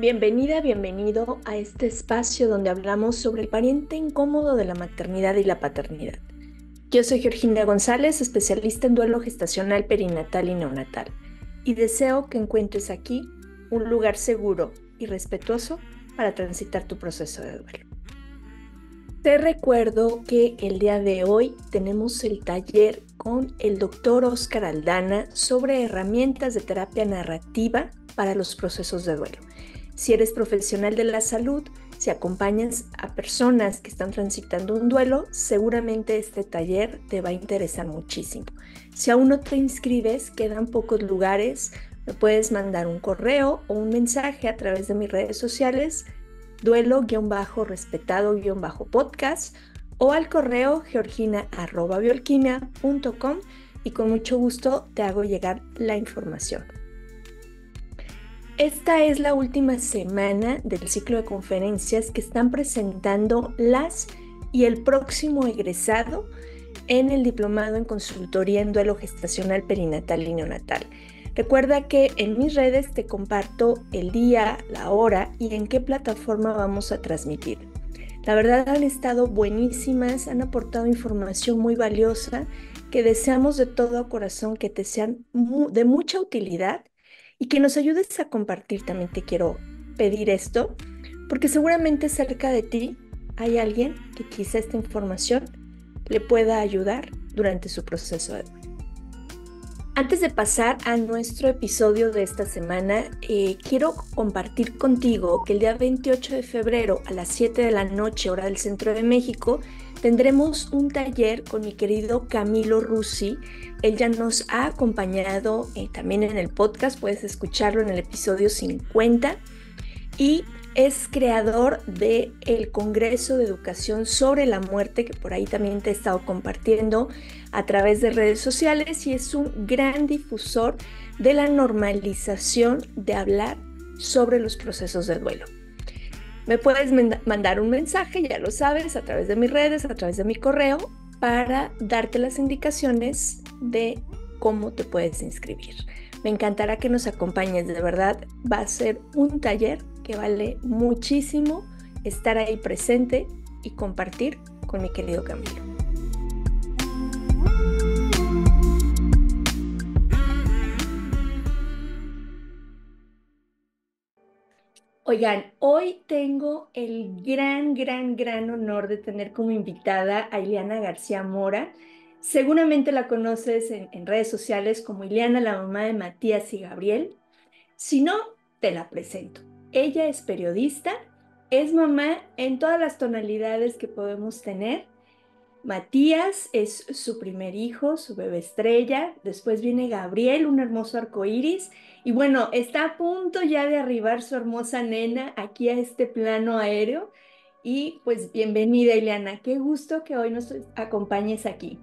Bienvenida, bienvenido a este espacio donde hablamos sobre el pariente incómodo de la maternidad y la paternidad. Yo soy Georgina González, especialista en duelo gestacional, perinatal y neonatal, y deseo que encuentres aquí un lugar seguro y respetuoso para transitar tu proceso de duelo. Te recuerdo que el día de hoy tenemos el taller con el doctor Óscar Aldana sobre herramientas de terapia narrativa para los procesos de duelo. Si eres profesional de la salud, si acompañas a personas que están transitando un duelo, seguramente este taller te va a interesar muchísimo. Si aún no te inscribes, quedan pocos lugares. Me puedes mandar un correo o un mensaje a través de mis redes sociales, duelo-respetado-podcast, o al correo georgina@biolquimia.com, y con mucho gusto te hago llegar la información. Esta es la última semana del ciclo de conferencias que están presentando las y el próximo egresado en el diplomado en consultoría en duelo gestacional, perinatal y neonatal. Recuerda que en mis redes te comparto el día, la hora y en qué plataforma vamos a transmitir. La verdad han estado buenísimas, han aportado información muy valiosa que deseamos de todo corazón que te sean de mucha utilidad y que nos ayudes a compartir. También te quiero pedir esto, porque seguramente cerca de ti hay alguien que quizá esta información le pueda ayudar durante su proceso de duelo. Antes de pasar a nuestro episodio de esta semana, quiero compartir contigo que el día 28 de febrero a las 7 de la noche, hora del Centro de México, tendremos un taller con mi querido Camilo Rusi. Él ya nos ha acompañado también en el podcast, puedes escucharlo en el episodio 50, y es creador del Congreso de Educación sobre la Muerte, que por ahí también te he estado compartiendo a través de redes sociales, y es un gran difusor de la normalización de hablar sobre los procesos de duelo. Me puedes mandar un mensaje, ya lo sabes, a través de mis redes, a través de mi correo, para darte las indicaciones de cómo te puedes inscribir. Me encantará que nos acompañes, de verdad, va a ser un taller que vale muchísimo estar ahí presente y compartir con mi querido Camilo. Oigan, hoy tengo el gran honor de tener como invitada a Ileana García Mora. Seguramente la conoces en redes sociales como Ileana, la mamá de Matías y Gabriel. Si no, te la presento. Ella es periodista, es mamá en todas las tonalidades que podemos tener. Matías es su primer hijo, su bebé estrella. Después viene Gabriel, un hermoso arcoíris. Y bueno, está a punto ya de arribar su hermosa nena aquí a este plano aéreo. Y pues bienvenida, Ileana. Qué gusto que hoy nos acompañes aquí.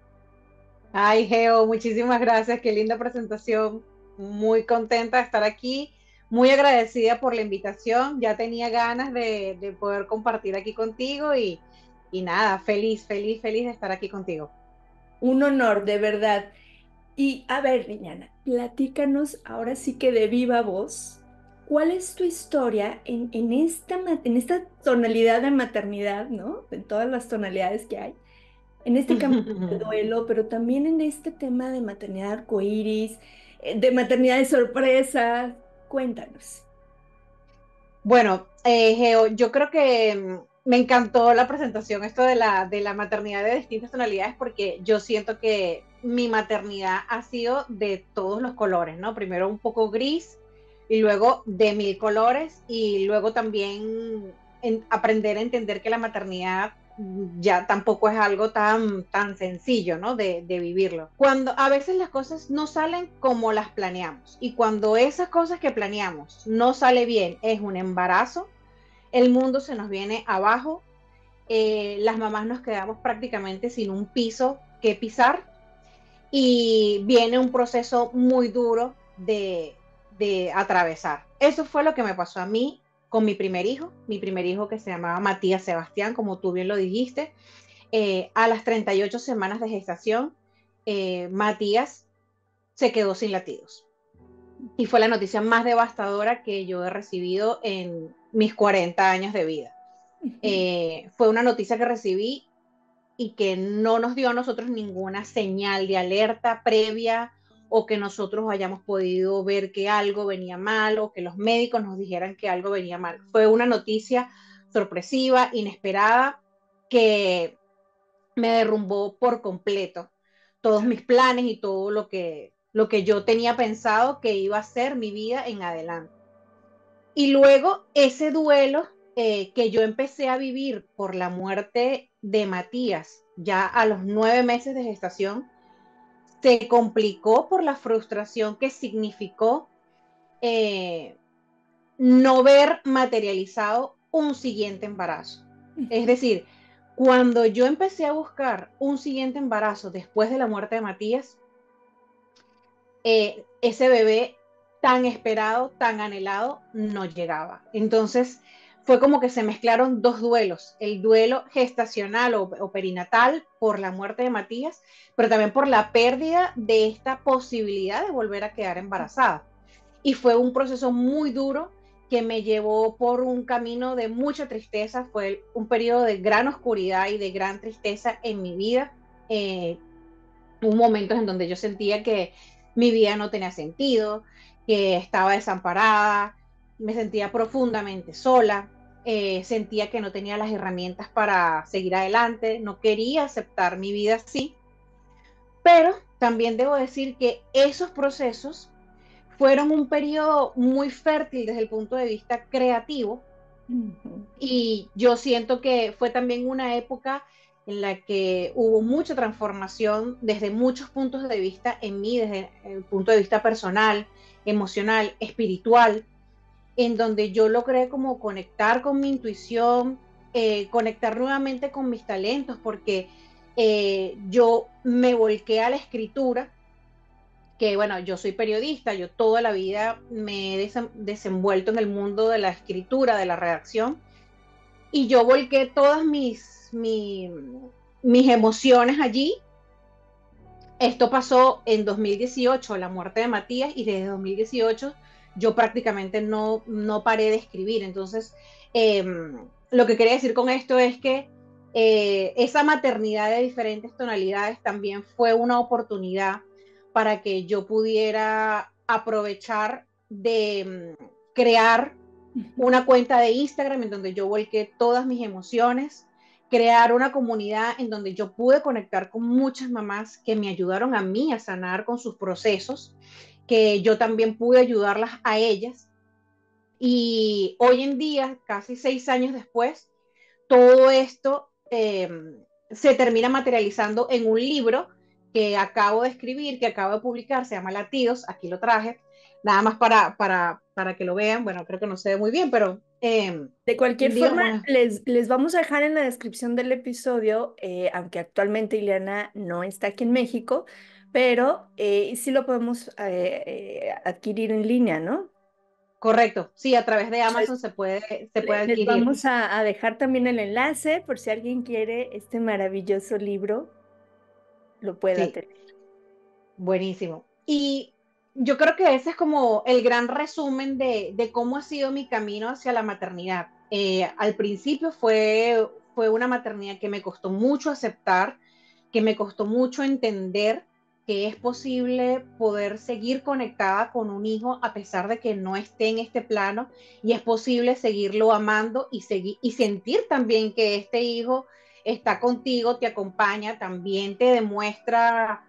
Ay, Geo, muchísimas gracias, qué linda presentación. Muy contenta de estar aquí, muy agradecida por la invitación. Ya tenía ganas de poder compartir aquí contigo y nada, feliz de estar aquí contigo. Un honor, de verdad. Y a ver, Liliana, platícanos ahora sí que de viva voz, ¿cuál es tu historia en esta tonalidad de maternidad, ¿no? En todas las tonalidades que hay, en este camino de duelo, pero también en este tema de maternidad arcoíris, de maternidad de sorpresa. Cuéntanos. Bueno, Geo, yo creo que me encantó la presentación, esto de la maternidad de distintas tonalidades, porque yo siento que mi maternidad ha sido de todos los colores, ¿no? Primero un poco gris y luego de mil colores y luego también aprender a entender que la maternidad ya tampoco es algo tan sencillo, ¿no? De vivirlo. Cuando a veces las cosas no salen como las planeamos y cuando esas cosas que planeamos no sale bien, es un embarazo, el mundo se nos viene abajo, las mamás nos quedamos prácticamente sin un piso que pisar y viene un proceso muy duro de atravesar. Eso fue lo que me pasó a mí con mi primer hijo que se llamaba Matías Sebastián, como tú bien lo dijiste. A las 38 semanas de gestación, Matías se quedó sin latidos. y fue la noticia más devastadora que yo he recibido en mis 40 años de vida. Fue una noticia que recibí y que no nos dio a nosotros ninguna señal de alerta previa o que nosotros hayamos podido ver que algo venía mal o que los médicos nos dijeran que algo venía mal. Fue una noticia sorpresiva, inesperada, que me derrumbó por completo todos mis planes y todo lo que yo tenía pensado que iba a ser mi vida en adelante. Y luego ese duelo que yo empecé a vivir por la muerte de Matías, ya a los 9 meses de gestación, se complicó por la frustración que significó eh, no ver materializado un siguiente embarazo. Es decir, cuando yo empecé a buscar un siguiente embarazo después de la muerte de Matías, ese bebé tan esperado, tan anhelado, no llegaba. Entonces fue como que se mezclaron dos duelos, el duelo gestacional o perinatal por la muerte de Matías, pero también por la pérdida de esta posibilidad de volver a quedar embarazada. Y fue un proceso muy duro que me llevó por un camino de mucha tristeza, fue un periodo de gran oscuridad y de gran tristeza en mi vida. Hubo momentos en donde yo sentía que mi vida no tenía sentido, que estaba desamparada, me sentía profundamente sola, sentía que no tenía las herramientas para seguir adelante, no quería aceptar mi vida así, pero también debo decir que esos procesos fueron un periodo muy fértil desde el punto de vista creativo y yo siento que fue también una época en la que hubo mucha transformación desde muchos puntos de vista en mí, desde el punto de vista personal, emocional, espiritual, en donde yo logré como conectar con mi intuición, conectar nuevamente con mis talentos, porque yo me volqué a la escritura, que bueno, yo soy periodista, yo toda la vida me he desenvuelto en el mundo de la escritura, de la redacción, y yo volqué todas mis emociones allí. Esto pasó en 2018, la muerte de Matías, y desde 2018 yo prácticamente no paré de escribir. Entonces, eh, lo que quería decir con esto es que esa maternidad de diferentes tonalidades también fue una oportunidad para que yo pudiera aprovechar de crear una cuenta de Instagram en donde yo volqué todas mis emociones, crear una comunidad en donde yo pude conectar con muchas mamás que me ayudaron a mí a sanar con sus procesos, que yo también pude ayudarlas a ellas. Y hoy en día, casi 6 años después, todo esto se termina materializando en un libro que acabo de escribir, que acabo de publicar, se llama Latidos, aquí lo traje, nada más para que lo vean, bueno, creo que no se ve muy bien, pero De cualquier forma, digamos, les vamos a dejar en la descripción del episodio, aunque actualmente Ileana no está aquí en México, pero sí lo podemos adquirir en línea, ¿no? correcto, sí, a través de Amazon Entonces, se puede les adquirir, vamos a dejar también el enlace por si alguien quiere este maravilloso libro, lo pueda sí, tener. buenísimo. Y yo creo que ese es como el gran resumen de cómo ha sido mi camino hacia la maternidad. Al principio fue una maternidad que me costó mucho aceptar, que me costó mucho entender que es posible poder seguir conectada con un hijo a pesar de que no esté en este plano y es posible seguirlo amando y sentir también que este hijo está contigo, te acompaña, también te demuestra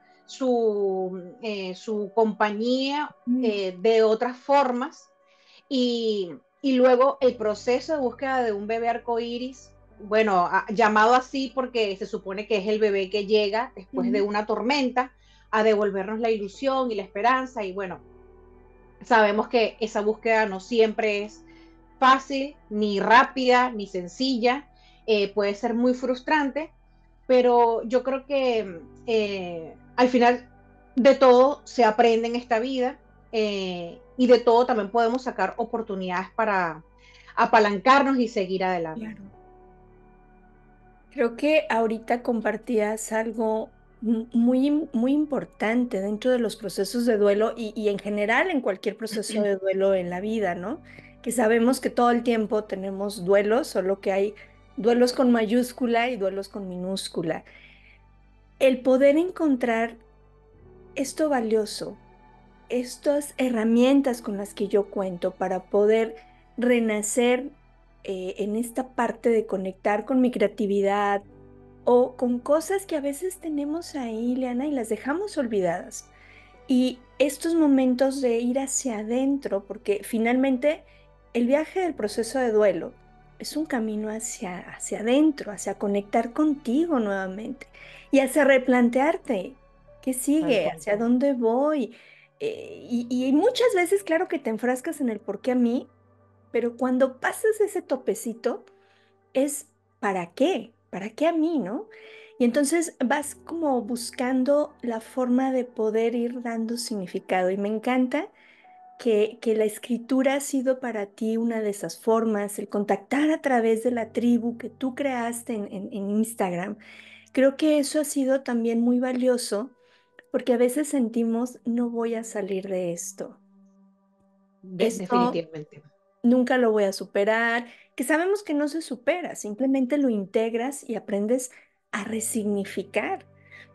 su compañía Mm. de otras formas y luego el proceso de búsqueda de un bebé arcoíris, bueno, llamado así porque se supone que es el bebé que llega después de Ujú. una tormenta a devolvernos la ilusión y la esperanza y bueno, sabemos que esa búsqueda no siempre es fácil, ni rápida, ni sencilla, puede ser muy frustrante, pero yo creo que al final de todo se aprende en esta vida y de todo también podemos sacar oportunidades para apalancarnos y seguir adelante. Claro. Creo que ahorita compartías algo muy importante dentro de los procesos de duelo y en general en cualquier proceso de duelo en la vida, ¿no? Que sabemos que todo el tiempo tenemos duelos, solo que hay duelos con mayúscula y duelos con minúscula. El poder encontrar esto valioso, estas herramientas con las que yo cuento para poder renacer en esta parte de conectar con mi creatividad o con cosas que a veces tenemos ahí, Leana, y las dejamos olvidadas. Y estos momentos de ir hacia adentro, porque finalmente el viaje del proceso de duelo es un camino hacia adentro, hacia conectar contigo nuevamente y hacia replantearte qué Tal sigue, cual. hacia dónde voy. Y muchas veces, claro que te enfrascas en el por qué a mí, pero cuando pasas ese topecito, es ¿para qué a mí, no? Y entonces vas como buscando la forma de poder ir dando significado. Y me encanta que la escritura ha sido para ti una de esas formas, el contactar a través de la tribu que tú creaste en Instagram. Creo que eso ha sido también muy valioso porque a veces sentimos, no voy a salir de esto. Esto Definitivamente. nunca lo voy a superar, que sabemos que no se supera, simplemente lo integras y aprendes a resignificar.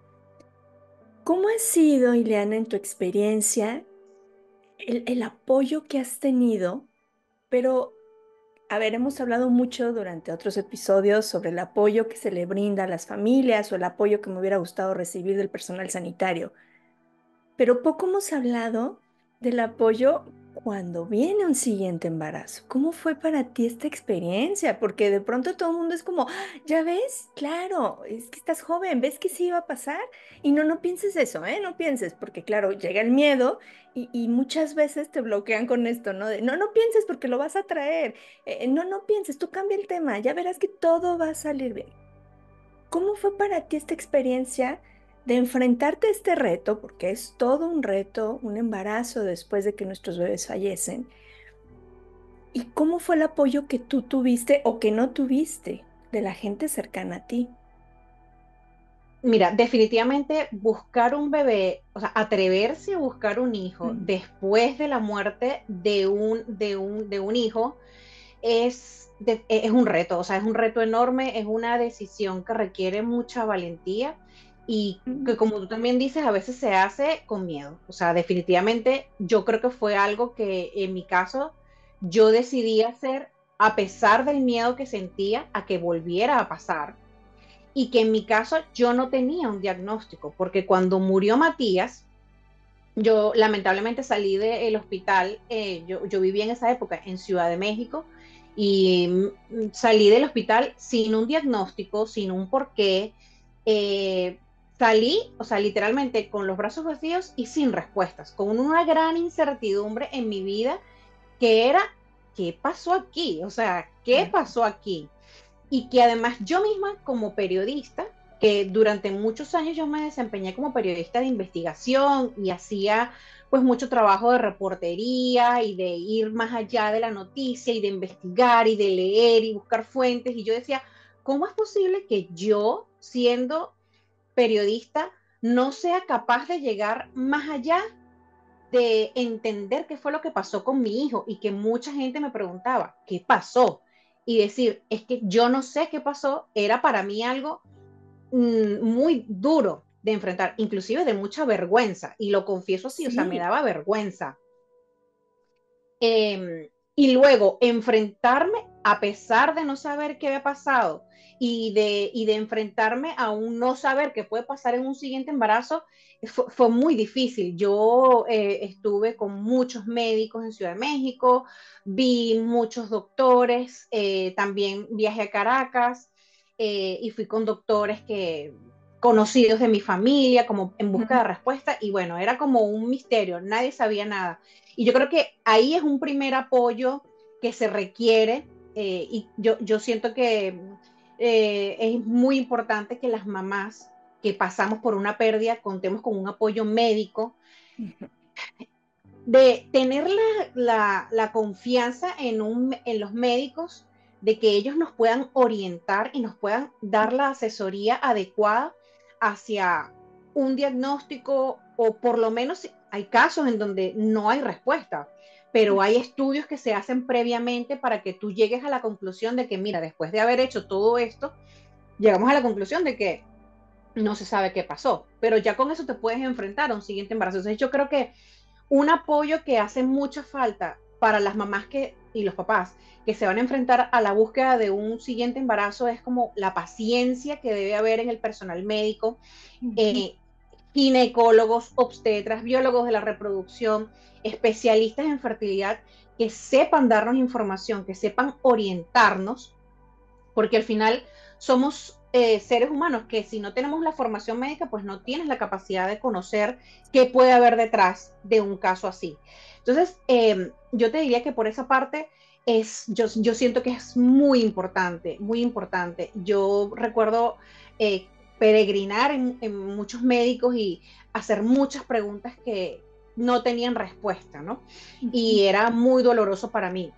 ¿Cómo ha sido, Ileana, en tu experiencia, el apoyo que has tenido? Pero, a ver, hemos hablado mucho durante otros episodios sobre el apoyo que se le brinda a las familias o el apoyo que me hubiera gustado recibir del personal sanitario. Pero poco hemos hablado del apoyo cuando viene un siguiente embarazo. ¿Cómo fue para ti esta experiencia? Porque de pronto todo el mundo es como, "Ah, ya ves, claro, es que estás joven, ves que sí iba a pasar". Y no, no pienses eso, ¿eh? No pienses, porque claro, llega el miedo y muchas veces te bloquean con esto, ¿no? De, no, no pienses porque lo vas a traer. No, no pienses, tú cambia el tema, ya verás que todo va a salir bien. ¿Cómo fue para ti esta experiencia de enfrentarte a este reto? Porque es todo un reto, un embarazo después de que nuestros bebés fallecen. ¿Y cómo fue el apoyo que tú tuviste o que no tuviste de la gente cercana a ti? Mira, definitivamente buscar un bebé, o sea, atreverse a buscar un hijo Mm, después de la muerte de un hijo es un reto, o sea, es un reto enorme, es una decisión que requiere mucha valentía y mm, que como tú también dices, a veces se hace con miedo. O sea, definitivamente yo creo que fue algo que en mi caso yo decidí hacer a pesar del miedo que sentía a que volviera a pasar y que en mi caso yo no tenía un diagnóstico, porque cuando murió Matías, yo lamentablemente salí del hospital, yo vivía en esa época en Ciudad de México y salí del hospital sin un diagnóstico, sin un porqué. Eh, Salí, o sea, literalmente con los brazos vacíos y sin respuestas, con una gran incertidumbre en mi vida que era, ¿qué pasó aquí? O sea, ¿qué claro. pasó aquí? Y que además yo misma como periodista, que durante muchos años yo me desempeñé como periodista de investigación y hacía pues mucho trabajo de reportería y de ir más allá de la noticia y de investigar y de leer y buscar fuentes y yo decía, ¿cómo es posible que yo siendo periodista no sea capaz de llegar más allá de entender qué fue lo que pasó con mi hijo y que mucha gente me preguntaba, ¿qué pasó? Y decir, es que yo no sé qué pasó, era para mí algo muy duro de enfrentar, inclusive de mucha vergüenza, y lo confieso así, o sea, me Sí, daba vergüenza. Y luego enfrentarme a pesar de no saber qué había pasado y de enfrentarme a un no saber qué puede pasar en un siguiente embarazo fue muy difícil. Yo estuve con muchos médicos en Ciudad de México, vi muchos doctores, también viajé a Caracas y fui con doctores que conocidos de mi familia, como en busca ujú, de respuesta, y bueno, era como un misterio, nadie sabía nada. Y yo creo que ahí es un primer apoyo que se requiere y yo siento que es muy importante que las mamás que pasamos por una pérdida contemos con un apoyo médico, ujú. de tener la confianza en los médicos, de que ellos nos puedan orientar y nos puedan dar la asesoría adecuada hacia un diagnóstico, o por lo menos hay casos en donde no hay respuesta, pero hay estudios que se hacen previamente para que tú llegues a la conclusión de que, mira, después de haber hecho todo esto, llegamos a la conclusión de que no se sabe qué pasó, pero ya con eso te puedes enfrentar a un siguiente embarazo. Entonces yo creo que un apoyo que hace mucha falta para las mamás y los papás que se van a enfrentar a la búsqueda de un siguiente embarazo es como la paciencia que debe haber en el personal médico, eh, ginecólogos, obstetras, biólogos de la reproducción, especialistas en fertilidad, que sepan darnos información, que sepan orientarnos, porque al final somos seres humanos que si no tenemos la formación médica, pues no tienes la capacidad de conocer qué puede haber detrás de un caso así. Entonces, yo te diría que por esa parte yo siento que es muy importante, muy importante. Yo recuerdo peregrinar en muchos médicos y hacer muchas preguntas que no tenían respuesta, ¿no? Y era muy doloroso para mí.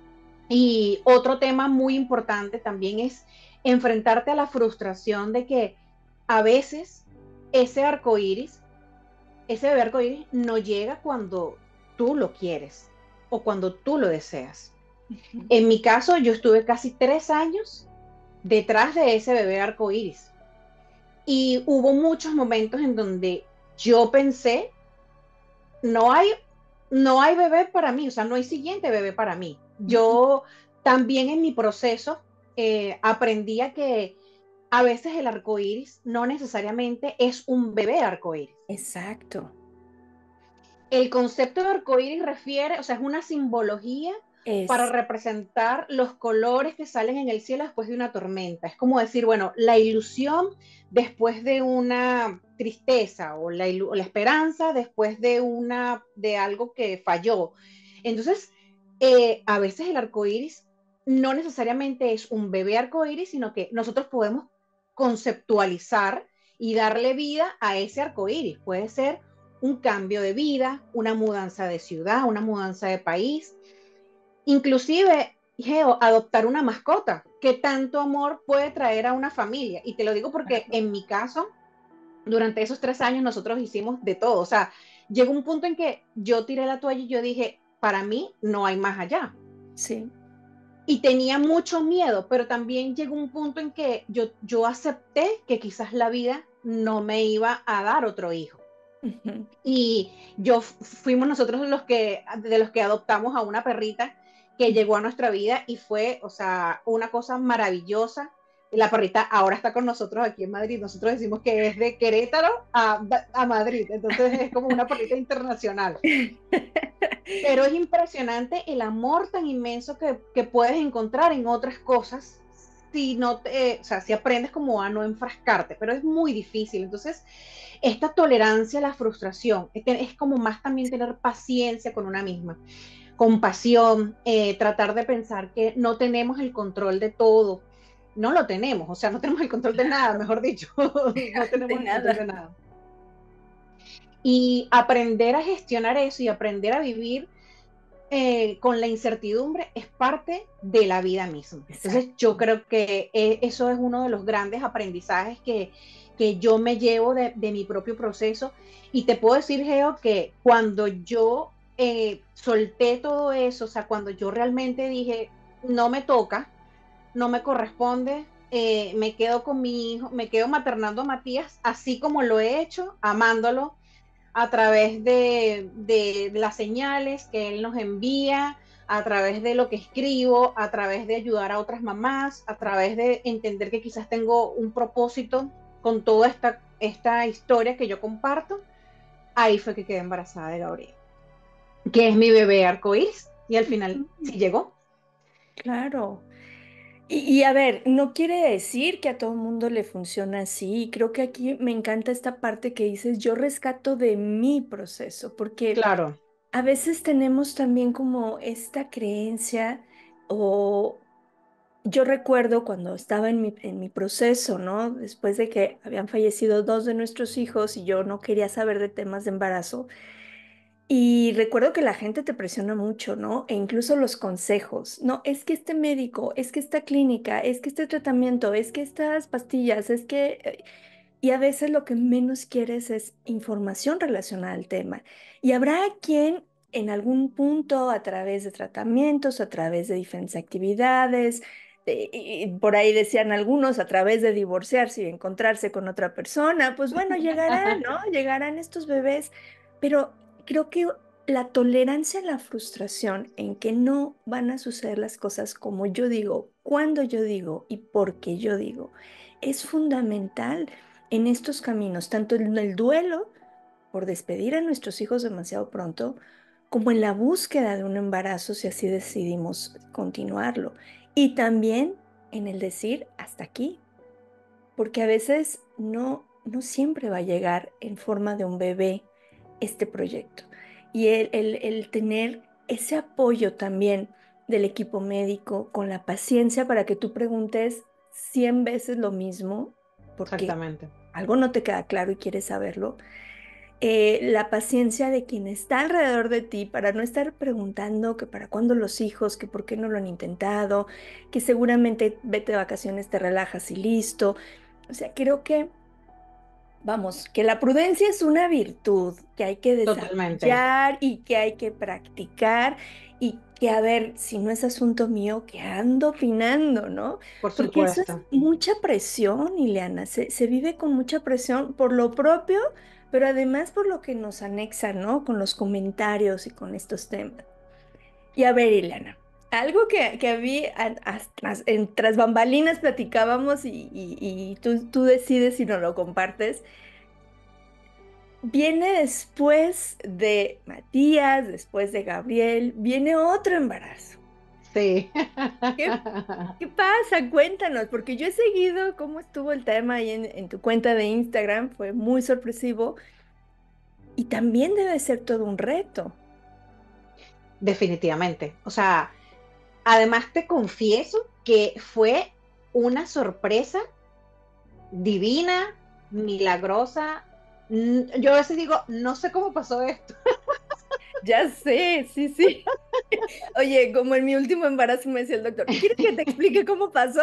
Y otro tema muy importante también es enfrentarte a la frustración de que a veces ese arco iris, ese bebé arco iris, no llega cuando tú lo quieres o cuando tú lo deseas. En mi caso, yo estuve casi 3 años detrás de ese bebé arco iris y hubo muchos momentos en donde yo pensé, no hay, no hay bebé para mí, o sea, no hay siguiente bebé para mí. Yo también en mi proceso aprendí a que a veces el arco iris no necesariamente es un bebé arco iris. Exacto. El concepto de arco iris refiere, o sea, es una simbología para Es, representar los colores que salen en el cielo después de una tormenta. Es como decir, bueno, la ilusión después de una tristeza o la esperanza después de algo que falló. Entonces, a veces el arco iris no necesariamente es un bebé arco iris, sino que nosotros podemos conceptualizar y darle vida a ese arco iris. Puede ser un cambio de vida, una mudanza de ciudad, una mudanza de país, inclusive, Geo, adoptar una mascota. ¿Qué tanto amor puede traer a una familia? Y te lo digo porque claro. en mi caso, durante esos 3 años nosotros hicimos de todo. O sea, llegó un punto en que yo tiré la toalla y yo dije, para mí no hay más allá. Sí. Y tenía mucho miedo, pero también llegó un punto en que yo acepté que quizás la vida no me iba a dar otro hijo. Ujú. Y fuimos nosotros de los que adoptamos a una perrita que llegó a nuestra vida y fue, o sea, una cosa maravillosa. La perrita ahora está con nosotros aquí en Madrid. Nosotros decimos que es de Querétaro a Madrid, entonces es como una perrita internacional. Pero es impresionante el amor tan inmenso que puedes encontrar en otras cosas si no o sea, si aprendes como a no enfrascarte, pero es muy difícil. Entonces, esta tolerancia a la frustración es como más también tener paciencia con una misma, compasión, tratar de pensar que no tenemos el control de todo. No lo tenemos, o sea, no tenemos el control de nada, mejor dicho, no De tenemos el control nada. de nada. Y aprender a gestionar eso y aprender a vivir con la incertidumbre es parte de la vida misma. Entonces yo Exacto. creo que eso es uno de los grandes aprendizajes que yo me llevo de mi propio proceso. Y te puedo decir, Geo, que cuando yo solté todo eso, o sea, cuando yo realmente dije, no me toca, no me corresponde, me quedo con mi hijo, me quedo maternando a Matías, así como lo he hecho, amándolo, a través de las señales que él nos envía, a través de lo que escribo, a través de ayudar a otras mamás, a través de entender que quizás tengo un propósito con toda esta historia que yo comparto. Ahí fue que quedé embarazada de Gabriel, que es mi bebé arcoíris, y al final Ujú. sí llegó. Claro. Y a ver, no quiere decir que a todo el mundo le funciona así. Creo que aquí me encanta esta parte que dices, yo rescato de mi proceso, porque Claro, a veces tenemos también como esta creencia o yo recuerdo cuando estaba en mi proceso, ¿no? Después de que habían fallecido dos de nuestros hijos y yo no quería saber de temas de embarazo. Y recuerdo que la gente te presiona mucho, ¿no? E incluso los consejos. No, es que este médico, es que esta clínica, es que este tratamiento, es que estas pastillas, es que... y a veces lo que menos quieres es información relacionada al tema. Y habrá quien en algún punto, a través de tratamientos, a través de diferentes actividades, y por ahí decían algunos, a través de divorciarse y encontrarse con otra persona, pues bueno, llegarán, ¿no? Llegarán estos bebés, pero creo que la tolerancia a la frustración en que no van a suceder las cosas como yo digo, cuando yo digo y porque yo digo, es fundamental en estos caminos, tanto en el duelo por despedir a nuestros hijos demasiado pronto, como en la búsqueda de un embarazo si así decidimos continuarlo. Y también en el decir hasta aquí, porque a veces no siempre va a llegar en forma de un bebé este proyecto. Y el tener ese apoyo también del equipo médico con la paciencia para que tú preguntes 100 veces lo mismo, porque Exactamente. algo no te queda claro y quieres saberlo. La paciencia de quien está alrededor de ti para no estar preguntando que para cuándo los hijos, que por qué no lo han intentado, que seguramente vete de vacaciones, te relajas y listo. O sea, creo que, vamos, que la prudencia es una virtud que hay que Totalmente. desarrollar y que hay que practicar y que, a ver, si no es asunto mío, que ando opinando, ¿no? Por Porque eso es supuesto. mucha presión, Ileana, se vive con mucha presión por lo propio, pero además por lo que nos anexa, ¿no? Con los comentarios y con estos temas. Y a ver, Ileana, algo que vi tras bambalinas platicábamos y tú decides si nos lo compartes. Viene después de Matías, después de Gabriel, viene otro embarazo. Sí. ¿Qué, qué pasa? Cuéntanos, porque yo he seguido cómo estuvo el tema ahí en tu cuenta de Instagram, fue muy sorpresivo y también debe ser todo un reto. Definitivamente. O sea, además te confieso que fue una sorpresa divina, milagrosa. Yo a veces digo, no sé cómo pasó esto. Ya sé, sí, sí. Oye, como en mi último embarazo me decía el doctor, ¿quieres que te explique cómo pasó?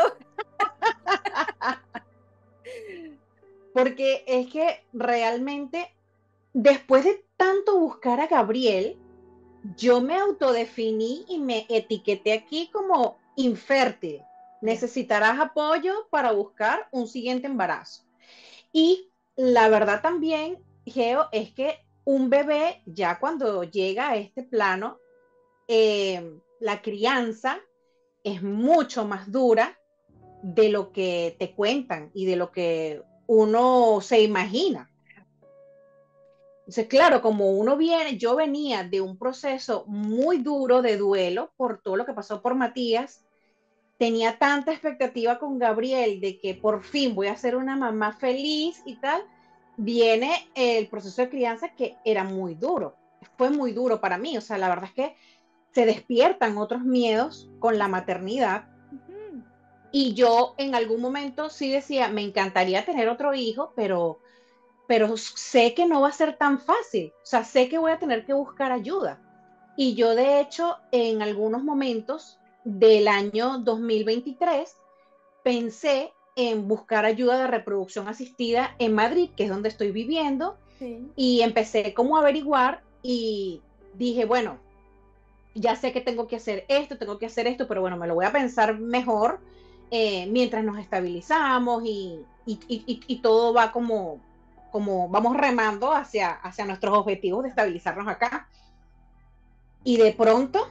Porque es que realmente, después de tanto buscar a Gabriel, yo me autodefiní y me etiqueté aquí como infértil. Ya. Necesitarás apoyo para buscar un siguiente embarazo. Y la verdad también, Geo, es que un bebé ya cuando llega a este plano, la crianza es mucho más dura de lo que te cuentan y de lo que uno se imagina. Entonces, claro, como uno viene, yo venía de un proceso muy duro de duelo por todo lo que pasó por Matías, tenía tanta expectativa con Gabriel de que por fin voy a ser una mamá feliz y tal, viene el proceso de crianza que era muy duro, fue muy duro para mí, o sea, la verdad es que se despiertan otros miedos con la maternidad Ujú. y yo en algún momento sí decía, me encantaría tener otro hijo, pero sé que no va a ser tan fácil, o sea, sé que voy a tener que buscar ayuda. Y yo, de hecho, en algunos momentos del año 2023, pensé en buscar ayuda de reproducción asistida en Madrid, que es donde estoy viviendo, Sí. y empecé como a averiguar y dije, bueno, ya sé que tengo que hacer esto, pero bueno, me lo voy a pensar mejor mientras nos estabilizamos y todo va como vamos remando hacia nuestros objetivos de estabilizarnos acá. Y de pronto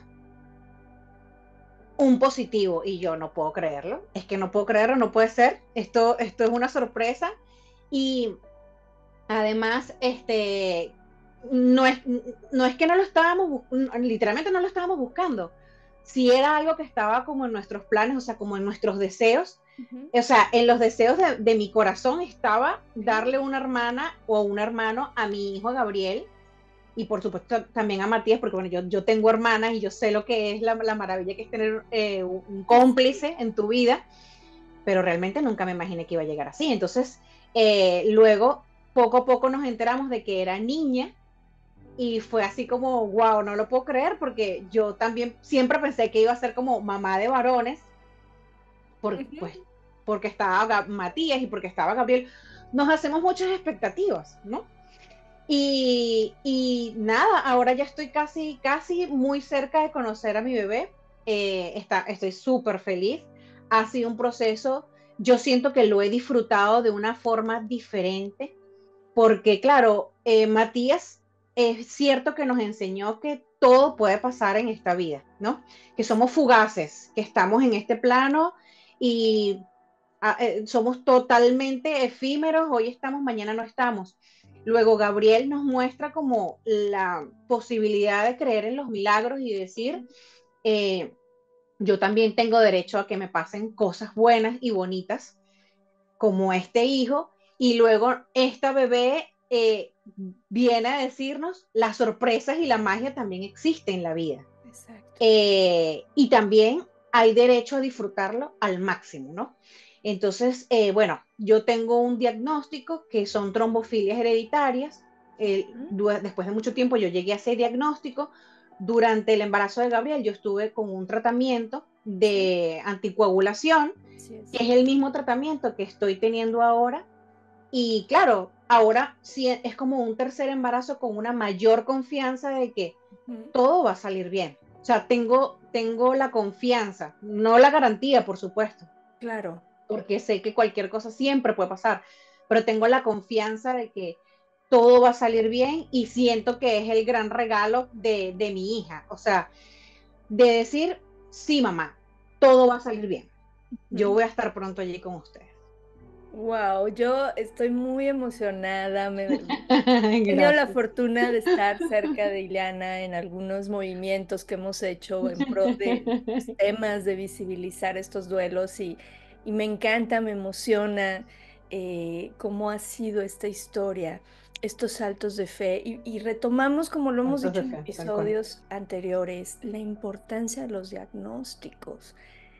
un positivo y yo no puedo creerlo, es que no puedo creerlo, no puede ser, esto es una sorpresa y además no es que no lo estábamos, literalmente no lo estábamos buscando, si era algo que estaba como en nuestros planes, o sea, como en nuestros deseos, Ujú. o sea, en los deseos de mi corazón estaba Sí. darle una hermana o un hermano a mi hijo Gabriel y por supuesto también a Matías, porque bueno, yo tengo hermanas y yo sé lo que es la maravilla que es tener un cómplice en tu vida, pero realmente nunca me imaginé que iba a llegar así. Entonces, luego, poco a poco nos enteramos de que era niña y fue así como, wow, no lo puedo creer, porque yo también siempre pensé que iba a ser como mamá de varones, Ujú. pues, porque estaba Matías y porque estaba Gabriel, nos hacemos muchas expectativas, ¿no? Y nada, ahora ya estoy casi muy cerca de conocer a mi bebé. Estoy súper feliz. Ha sido un proceso, yo siento que lo he disfrutado de una forma diferente, porque claro, Matías es cierto que nos enseñó que todo puede pasar en esta vida, ¿no? Que somos fugaces, que estamos en este plano y somos totalmente efímeros, hoy estamos, mañana no estamos. Luego Gabriel nos muestra como la posibilidad de creer en los milagros y decir, eh, yo también tengo derecho a que me pasen cosas buenas y bonitas como este hijo, y luego esta bebé viene a decirnos las sorpresas y la magia también existe en la vida. Exacto. Y también hay derecho a disfrutarlo al máximo, ¿no? Entonces, bueno, yo tengo un diagnóstico que son trombofilias hereditarias. Después de mucho tiempo yo llegué a ese diagnóstico. Durante el embarazo de Gabriel yo estuve con un tratamiento Sí, de anticoagulación, sí que es. es el mismo tratamiento que estoy teniendo ahora. Y claro, ahora sí es como un tercer embarazo con una mayor confianza de que Ujú. todo va a salir bien. O sea, tengo la confianza, no la garantía, por supuesto, Claro. porque sé que cualquier cosa siempre puede pasar, pero tengo la confianza de que todo va a salir bien y siento que es el gran regalo de mi hija. O sea, de decir, sí, mamá, todo va a salir bien. Yo voy a estar pronto allí con ustedes. Wow, yo estoy muy emocionada. He tenido la Gracias. fortuna de estar cerca de Ileana en algunos movimientos que hemos hecho en pro de los temas de visibilizar estos duelos y me encanta, me emociona cómo ha sido esta historia, estos saltos de fe y retomamos, como lo hemos Saltos dicho de en fe, tal cual. episodios anteriores, la importancia de los diagnósticos.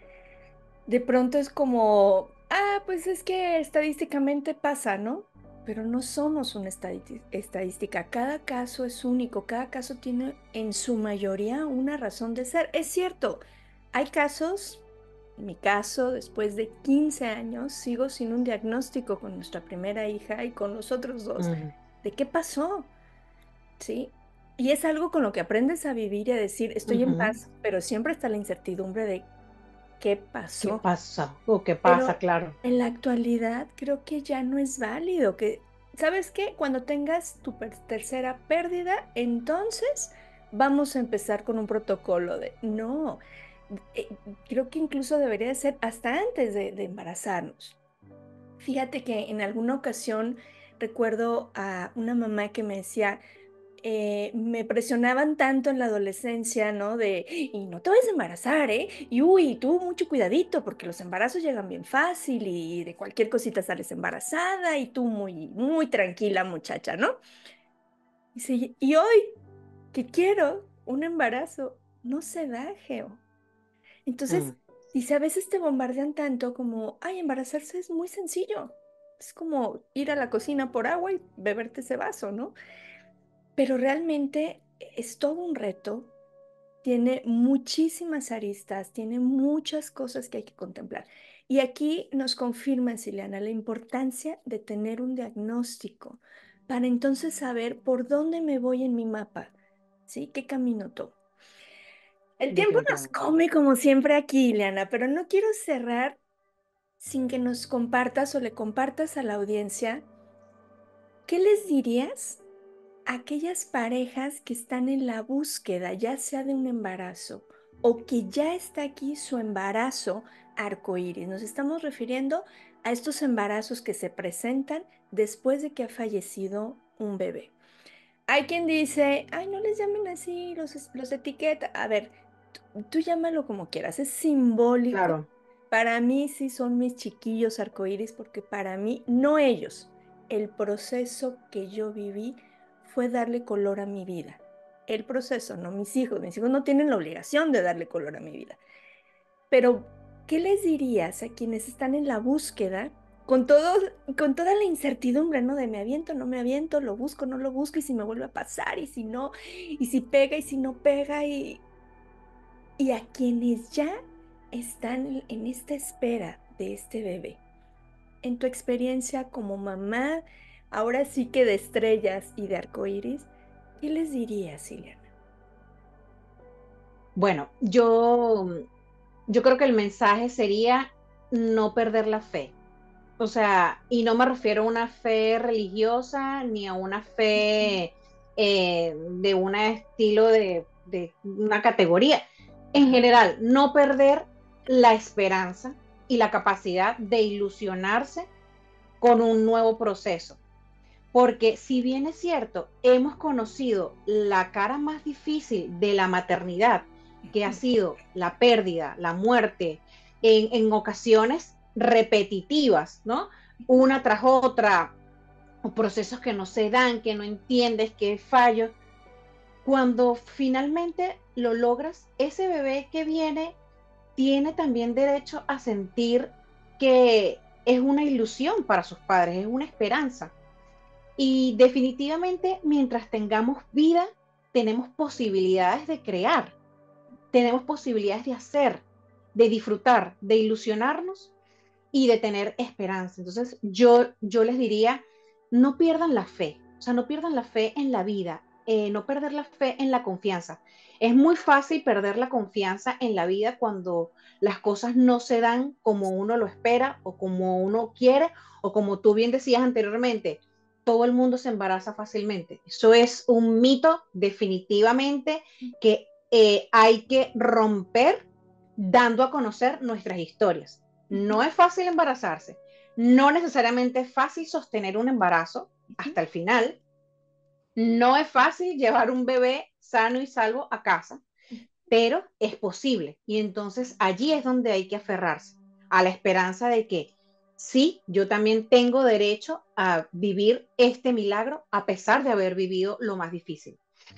De pronto es como, pues es que estadísticamente pasa, ¿no? Pero no somos una estadística. Cada caso es único, cada caso tiene en su mayoría una razón de ser. Es cierto, hay casos, en mi caso, después de 15 años, sigo sin un diagnóstico con nuestra primera hija y con los otros dos. Ujú, ¿De qué pasó? ¿Sí? Y es algo con lo que aprendes a vivir y a decir, estoy en ujú. paz, pero siempre está la incertidumbre de qué ¿Qué pasó. pasa? ¿O qué pasa? Pero Claro. en la actualidad creo que ya no es válido, que, ¿sabes qué? Cuando tengas tu tercera pérdida, entonces vamos a empezar con un protocolo de, no, eh, creo que incluso debería de ser hasta antes de embarazarnos. Fíjate que en alguna ocasión recuerdo a una mamá que me decía, me presionaban tanto en la adolescencia, ¿no? De, y no te vayas a embarazar, ¿eh? Y uy, tú mucho cuidadito, porque los embarazos llegan bien fácil y de cualquier cosita sales embarazada y tú muy, muy tranquila, muchacha, ¿no? Dice, y hoy que quiero un embarazo, no se da, Geo. Entonces, Mm, dice, a veces te bombardean tanto como, ay, embarazarse es muy sencillo. Es como ir a la cocina por agua y beberte ese vaso, ¿no? Pero realmente es todo un reto, tiene muchísimas aristas, tiene muchas cosas que hay que contemplar. Y aquí nos confirma, Sileana, la importancia de tener un diagnóstico para entonces saber por dónde me voy en mi mapa, ¿sí? ¿Qué camino tomo? El tiempo nos definitivamente. come como siempre aquí, Ileana, pero no quiero cerrar sin que nos compartas o le compartas a la audiencia, ¿qué les dirías a aquellas parejas que están en la búsqueda, ya sea de un embarazo o que ya está aquí su embarazo arcoíris? Nos estamos refiriendo a estos embarazos que se presentan después de que ha fallecido un bebé. Hay quien dice, ay, no les llamen así, los etiqueta. A ver, tú llámalo como quieras, es simbólico. Claro. Para mí sí son mis chiquillos arcoíris, porque para mí, no ellos, el proceso que yo viví fue darle color a mi vida. El proceso, no mis hijos. Mis hijos no tienen la obligación de darle color a mi vida. Pero, ¿qué les dirías a quienes están en la búsqueda con todo, con toda la incertidumbre, ¿no? De me aviento, no me aviento, lo busco, no lo busco, y si me vuelve a pasar, y si no, y si pega, y si no pega, y a quienes ya están en esta espera de este bebé? en tu experiencia como mamá, ahora sí que de estrellas y de arcoíris, ¿qué les dirías, Ileana? Bueno, yo creo que el mensaje sería no perder la fe. O sea, y no me refiero a una fe religiosa ni a una fe de un estilo de una categoría. En Ajá. general, no perder la esperanza y la capacidad de ilusionarse con un nuevo proceso. Porque si bien es cierto, hemos conocido la cara más difícil de la maternidad, que ha sido la pérdida, la muerte, en ocasiones repetitivas, ¿no? Una tras otra, o procesos que no se dan, que no entiendes, que fallo. Cuando finalmente lo logras, ese bebé que viene tiene también derecho a sentir que es una ilusión para sus padres, es una esperanza. Y definitivamente, mientras tengamos vida, tenemos posibilidades de crear, tenemos posibilidades de hacer, de disfrutar, de ilusionarnos y de tener esperanza. Entonces, yo les diría, no pierdan la fe, o sea, no pierdan la fe en la vida, no perder la fe en la confianza. Es muy fácil perder la confianza en la vida cuando las cosas no se dan como uno lo espera o como uno quiere o como tú bien decías anteriormente, todo el mundo se embaraza fácilmente. Eso es un mito definitivamente que hay que romper dando a conocer nuestras historias. No es fácil embarazarse, no necesariamente es fácil sostener un embarazo hasta el final, no es fácil llevar un bebé sano y salvo a casa, pero es posible. Y entonces allí es donde hay que aferrarse a la esperanza de que sí, yo también tengo derecho a vivir este milagro a pesar de haber vivido lo más difícil.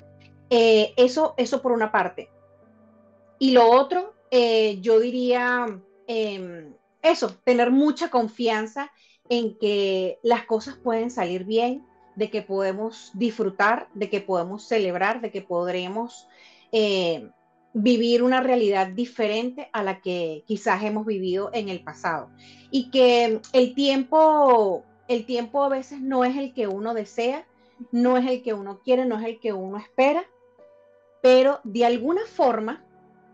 Eso por una parte. Y lo otro, yo diría eso, tener mucha confianza en que las cosas pueden salir bien, de que podemos disfrutar, de que podemos celebrar, de que podremos eh, vivir una realidad diferente a la que quizás hemos vivido en el pasado. Y que el tiempo a veces no es el que uno desea, no es el que uno quiere, no es el que uno espera, pero de alguna forma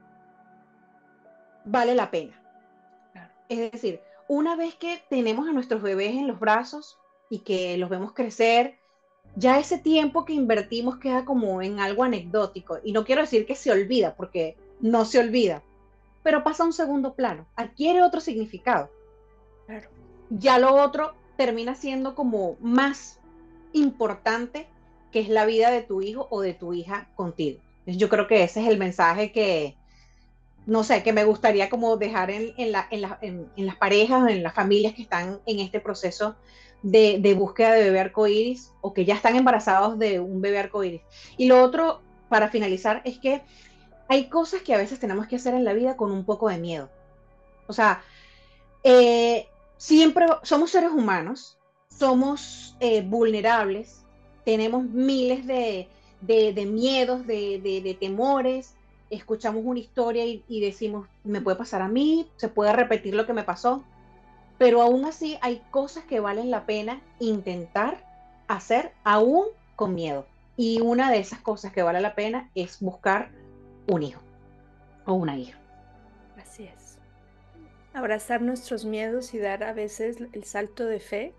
vale la pena. Claro. Es decir, una vez que tenemos a nuestros bebés en los brazos y que los vemos crecer, ya ese tiempo que invertimos queda como en algo anecdótico. Y no quiero decir que se olvida, porque no se olvida, pero pasa a un segundo plano, adquiere otro significado. Claro. Ya lo otro termina siendo como más importante, que es la vida de tu hijo o de tu hija contigo. Entonces, yo creo que ese es el mensaje que, no sé, que me gustaría como dejar en las parejas, en las familias que están en este proceso de búsqueda de bebé arcoíris o que ya están embarazados de un bebé arcoíris. Y lo otro, para finalizar, es que hay cosas que a veces tenemos que hacer en la vida con un poco de miedo. O sea, siempre somos seres humanos, somos vulnerables, tenemos miles de miedos, de temores, escuchamos una historia y decimos, me puede pasar a mí, se puede repetir lo que me pasó, pero aún así hay cosas que valen la pena intentar hacer aún con miedo. Y una de esas cosas que vale la pena es buscar un hijo o una hija. Así es. Abrazar nuestros miedos y dar a veces el salto de fe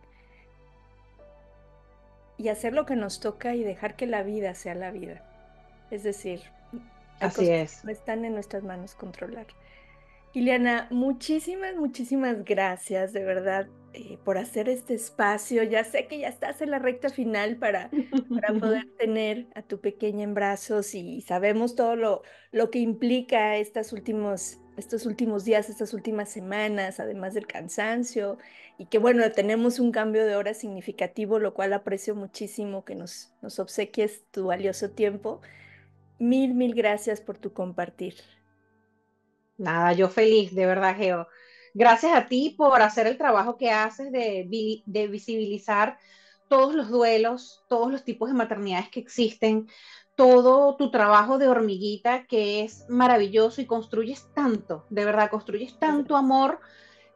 y hacer lo que nos toca y dejar que la vida sea la vida. Es decir, hay Así cosas que es. no están en nuestras manos controlar. Ileana, muchísimas, muchísimas gracias de verdad por hacer este espacio. Ya sé que ya estás en la recta final para poder tener a tu pequeña en brazos y sabemos todo lo que implica estos últimos días, estas últimas semanas, además del cansancio y que bueno, tenemos un cambio de hora significativo, lo cual aprecio muchísimo que nos obsequies tu valioso tiempo. Mil, mil gracias por tu compartir. Nada, yo feliz, de verdad, Geo. Gracias a ti por hacer el trabajo que haces de visibilizar todos los duelos, todos los tipos de maternidades que existen, todo tu trabajo de hormiguita que es maravilloso y construyes tanto, de verdad, construyes tanto amor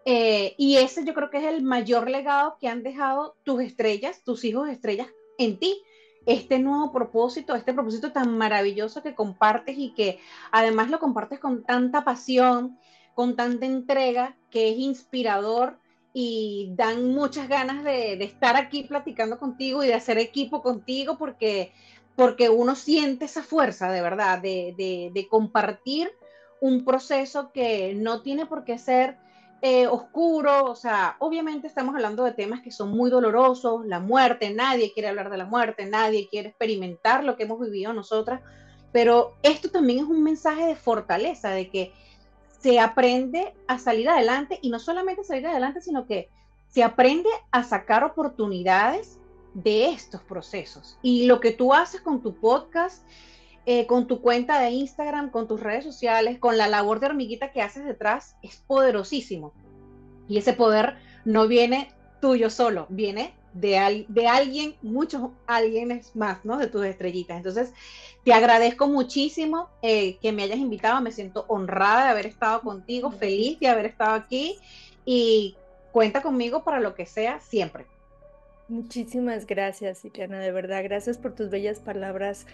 Y ese yo creo que es el mayor legado que han dejado tus estrellas, tus hijos estrellas en ti. Este nuevo propósito, este propósito tan maravilloso que compartes y que además lo compartes con tanta pasión, con tanta entrega, que es inspirador y dan muchas ganas de estar aquí platicando contigo y de hacer equipo contigo porque uno siente esa fuerza de verdad, de compartir un proceso que no tiene por qué ser oscuro, o sea, obviamente estamos hablando de temas que son muy dolorosos, la muerte, nadie quiere hablar de la muerte, nadie quiere experimentar lo que hemos vivido nosotras, pero esto también es un mensaje de fortaleza, de que se aprende a salir adelante y no solamente salir adelante, sino que se aprende a sacar oportunidades de estos procesos. Y lo que tú haces con tu podcast, con tu cuenta de Instagram, con tus redes sociales, con la labor de hormiguita que haces detrás, es poderosísimo. Y ese poder no viene tuyo solo, viene de alguien, muchos alguienes más, ¿no? De tus estrellitas. Entonces, te agradezco muchísimo que me hayas invitado, me siento honrada de haber estado contigo, feliz de haber estado aquí y cuenta conmigo para lo que sea siempre. Muchísimas gracias, Ileana, de verdad, gracias por tus bellas palabras.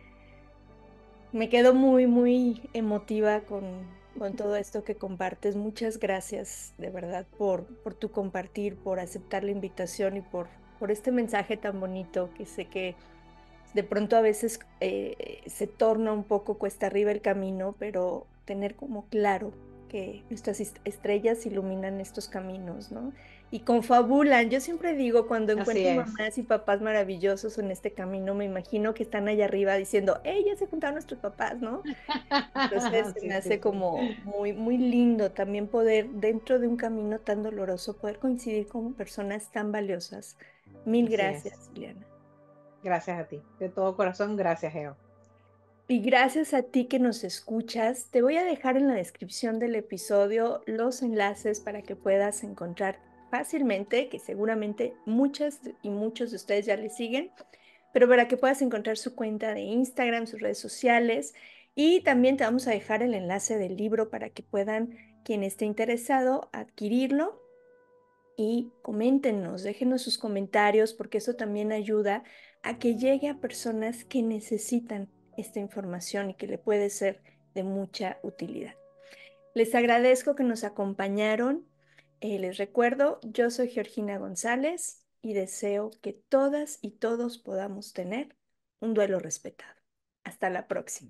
Me quedo muy, muy emotiva con todo esto que compartes. Muchas gracias, de verdad, por tu compartir, por aceptar la invitación y por este mensaje tan bonito que sé que de pronto a veces se torna un poco cuesta arriba el camino, pero tener como claro que nuestras estrellas iluminan estos caminos, ¿no? Y confabulan. Yo siempre digo, cuando Así encuentro es. mamás y papás maravillosos en este camino, me imagino que están allá arriba diciendo, ¡hey, ya se juntaron nuestros papás!, ¿no? Entonces se me Sí, sí, hace sí. como muy, muy lindo también poder, dentro de un camino tan doloroso, poder coincidir con personas tan valiosas. Mil Así es. gracias, Ileana. Gracias a ti. De todo corazón, gracias, Geo. Y gracias a ti que nos escuchas, te voy a dejar en la descripción del episodio los enlaces para que puedas encontrar fácilmente, que seguramente muchas y muchos de ustedes ya le siguen, pero para que puedas encontrar su cuenta de Instagram, sus redes sociales, y también te vamos a dejar el enlace del libro para que puedan, quien esté interesado, adquirirlo. Y coméntenos, déjenos sus comentarios porque eso también ayuda a que llegue a personas que necesitan esta información y que le puede ser de mucha utilidad. Les agradezco que nos acompañaron. Les recuerdo, yo soy Georgina González y deseo que todas y todos podamos tener un duelo respetado. Hasta la próxima.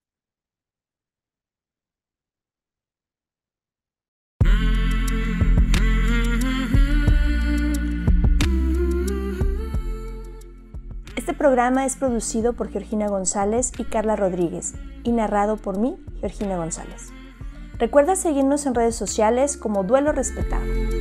Este programa es producido por Georgina González y Carla Rodríguez y narrado por mí, Georgina González. Recuerda seguirnos en redes sociales como Duelo Respetado.